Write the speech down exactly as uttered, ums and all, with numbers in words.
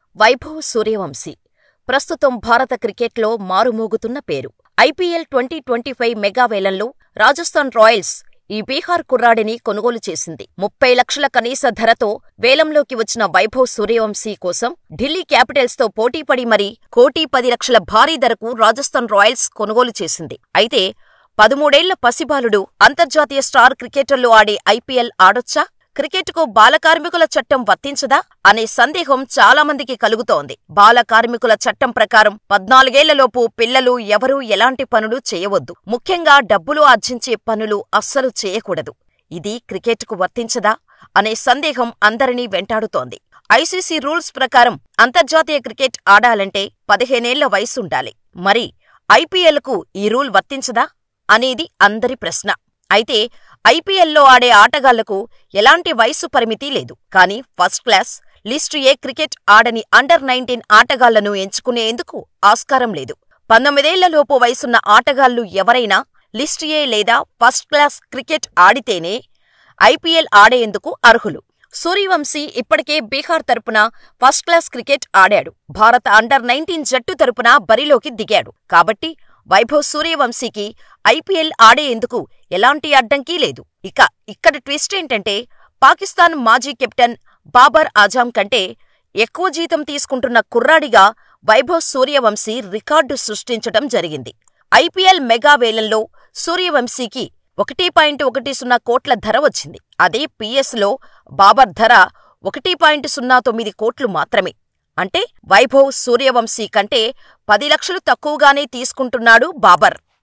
వైభవ్ సూర్యవంశీ ప్రస్తుతం భారత క్రికెట్లో మారుమోగుతున్న పేరు. IPL twenty twenty five mega వేలంలో రాజస్థాన్ రాయల్స్ ఈ బీహార్ కుర్రాడిని కొనుగోలు చేసింది. ముప్పై లక్షల కనీస ధరతో వేలంలోకి వచ్చిన వైభవ్ సూర్యవంశీ కోసం ఢిల్లీ క్యాపిటల్స్తో పోటీపడి మరీ కోటీ పది లక్షల భారీ ధరకు రాజస్థాన్ రాయల్స్ కొనుగోలు చేసింది. అయితే పదమూడేళ్ల పసిబాలుడు అంతర్జాతీయ స్టార్ క్రికెటర్లు ఆడే ఐపీఎల్ ఆడొచ్చా? క్రికెట్కు బాలకార్మికుల చట్టం వర్తించదా అనే సందేహం చాలామందికి కలుగుతోంది. బాలకార్మికుల చట్టం ప్రకారం పద్నాలుగేళ్లలోపు పిల్లలు ఎవరూ ఎలాంటి పనులు చేయవద్దు. ముఖ్యంగా డబ్బులు ఆర్జించే పనులు అస్సలు చేయకూడదు. ఇది క్రికెట్కు వర్తించదా అనే సందేహం అందరినీ వెంటాడుతోంది. ఐసీసీ రూల్స్ ప్రకారం అంతర్జాతీయ క్రికెట్ ఆడాలంటే పదిహేనేళ్ల వయసుండాలి. మరి ఐపీఎల్కు ఈ రూల్ వర్తించదా అనేది అందరి ప్రశ్న. అయితే ఐపీఎల్లో ఆడే ఆటగాళ్లకు ఎలాంటి వయసు పరిమితి లేదు. కానీ first class, list A cricket ఆడని అండర్ నైన్టీన్ ఆటగాళ్లను ఎంచుకునేందుకు ఆస్కారం లేదు. పంతొమ్మిదేళ్లలోపు వయసున్న ఆటగాళ్లు ఎవరైనా లిస్టు ఏ లేదా ఫస్ట్ క్లాస్ క్రికెట్ ఆడితేనే ఐపీఎల్ ఆడేందుకు అర్హులు. సూర్యవంశీ ఇప్పటికే బీహార్ తరపున ఫస్ట్ క్లాస్ క్రికెట్ ఆడాడు. భారత అండర్ నైన్టీన్ జట్టు తరపున బరిలోకి దిగాడు. కాబట్టి వైభవ్ సూర్యవంశీకి ఐపీఎల్ ఆడేందుకు ఎలాంటి అడ్డంకీ లేదు. ఇక ఇక్కడ ట్విస్ట్ ఏంటంటే పాకిస్తాన్ మాజీ కెప్టెన్ బాబర్ ఆజం కంటే ఎక్కువ జీతం తీసుకుంటున్న కుర్రాడిగా వైభవ్ సూర్యవంశీ రికార్డు సృష్టించటం జరిగింది. ఐపీఎల్ మెగా వేలంలో సూర్యవంశీకి ఒకటి పాయింట్ ఒకటి సున్నా కోట్ల ధర వచ్చింది. అదే పీఎస్లో బాబర్ ధర ఒకటి పాయింట్ సున్నా తొమ్మిది కోట్లు మాత్రమే. అంటే వైభవ్ సూర్యవంశీ కంటే పది లక్షలు తక్కువగానే తీసుకుంటున్నాడు బాబర్.